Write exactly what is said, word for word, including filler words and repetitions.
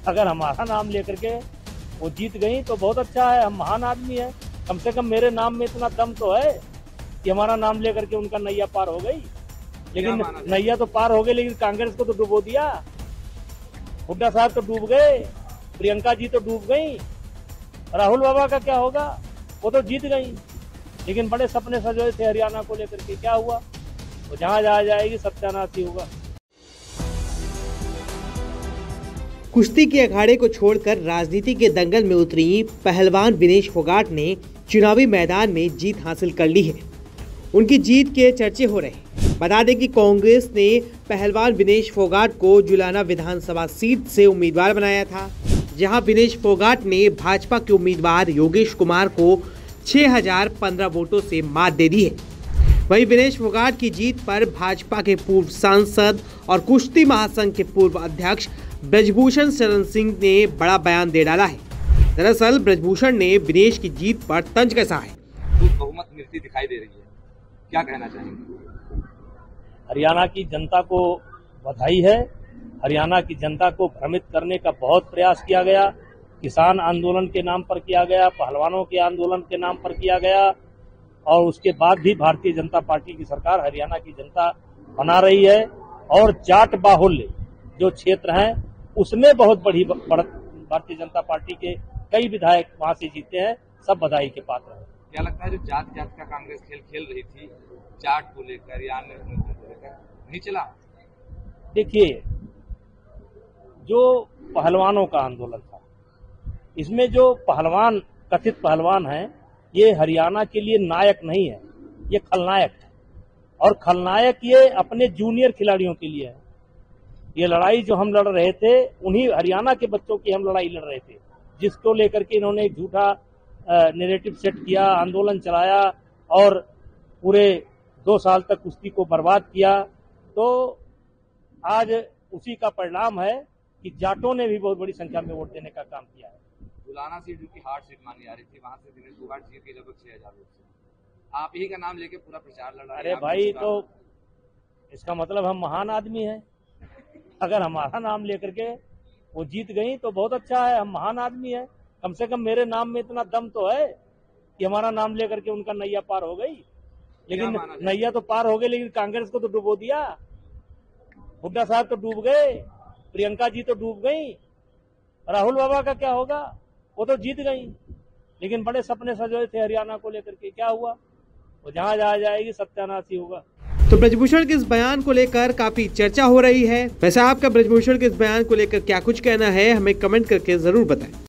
अगर हमारा नाम लेकर के वो जीत गई तो बहुत अच्छा है, हम महान आदमी है। कम से कम मेरे नाम में इतना दम तो है कि हमारा नाम लेकर के उनका नैया पार हो गई। लेकिन नैया तो पार हो गई, लेकिन कांग्रेस को तो डुबो दिया। हुड्डा साहब तो डूब गए, प्रियंका जी तो डूब गई, राहुल बाबा का क्या होगा? वो तो जीत गई, लेकिन बड़े सपने सजोए थे हरियाणा को लेकर के, क्या हुआ? वो जहां जहां जाएगी सत्यानाश ही होगा। कुश्ती के अखाड़े को छोड़कर राजनीति के दंगल में उतरी पहलवान विनेश फोगाट ने चुनावी मैदान में जीत हासिल कर ली है। उनकी जीत के चर्चे हो रहे हैं। बता दें कि कांग्रेस ने पहलवान विनेश फोगाट को जुलाना विधानसभा सीट से उम्मीदवार बनाया था, जहां विनेश फोगाट ने भाजपा के उम्मीदवार योगेश कुमार को छह हज़ार पंद्रह वोटों से मात दे दी है। वहीं विनेश फोगाट की जीत पर भाजपा के पूर्व सांसद और कुश्ती महासंघ के पूर्व अध्यक्ष ब्रजभूषण शरण सिंह ने बड़ा बयान दे डाला है। दरअसल ब्रजभूषण ने विनेश की जीत पर तंज कसा है। बहुमत मिलती दिखाई दे रही है, क्या कहना चाहेंगे? हरियाणा की जनता को बधाई है। हरियाणा की जनता को भ्रमित करने का बहुत प्रयास किया गया। किसान आंदोलन के नाम पर किया गया, पहलवानों के आंदोलन के नाम पर किया गया, और उसके बाद भी भारतीय जनता पार्टी की सरकार हरियाणा की जनता बना रही है। और जाट बाहुल्य जो क्षेत्र हैं उसमें बहुत बड़ी भारतीय जनता पार्टी के कई विधायक वहां से जीते हैं, सब बधाई के पात्र हैं। क्या लगता है जो जात जात का कांग्रेस खेल खेल रही थी, जाट को लेकर या अन्य मुद्दों को लेकर, नहीं चला? देखिए, जो पहलवानों का आंदोलन था, इसमें जो पहलवान कथित पहलवान हैं, ये हरियाणा के लिए नायक नहीं है, ये खलनायक है। और खलनायक ये अपने जूनियर खिलाड़ियों के लिए है। ये लड़ाई जो हम लड़ रहे थे, उन्हीं हरियाणा के बच्चों की हम लड़ाई लड़ रहे थे, जिसको लेकर के इन्होंने एक झूठा नैरेटिव सेट किया, आंदोलन चलाया और पूरे दो साल तक कुश्ती को बर्बाद किया। तो आज उसी का परिणाम है कि जाटों ने भी बहुत बड़ी संख्या में वोट देने का काम किया है। जुलाना सीट जो की हार्ड सीट मानी जा रही थी, वहां से विनेश फोगाट जीत के लगभग छह हजार वोट से आप ही का नाम लेके पूरा प्रचार लड़ रहे हैं। अरे भाई, तो इसका मतलब हम महान आदमी हैं। अगर हमारा नाम लेकर के वो जीत गई तो बहुत अच्छा है, हम महान आदमी है। कम से कम मेरे नाम में इतना दम तो है कि हमारा नाम लेकर के उनका नैया पार हो गई। लेकिन नैया तो पार हो गई, लेकिन कांग्रेस को तो डुबो दिया। हुड्डा साहब तो डूब गए, प्रियंका जी तो डूब गई, राहुल बाबा का क्या होगा? वो तो जीत गई, लेकिन बड़े सपने सजोए थे हरियाणा को लेकर के, क्या हुआ? वो जहां जहां जाएगी सत्यानाश ही होगा। तो ब्रजभूषण के इस बयान को लेकर काफी चर्चा हो रही है। वैसे आपका ब्रजभूषण के इस बयान को लेकर क्या कुछ कहना है, हमें कमेंट करके जरूर बताएं।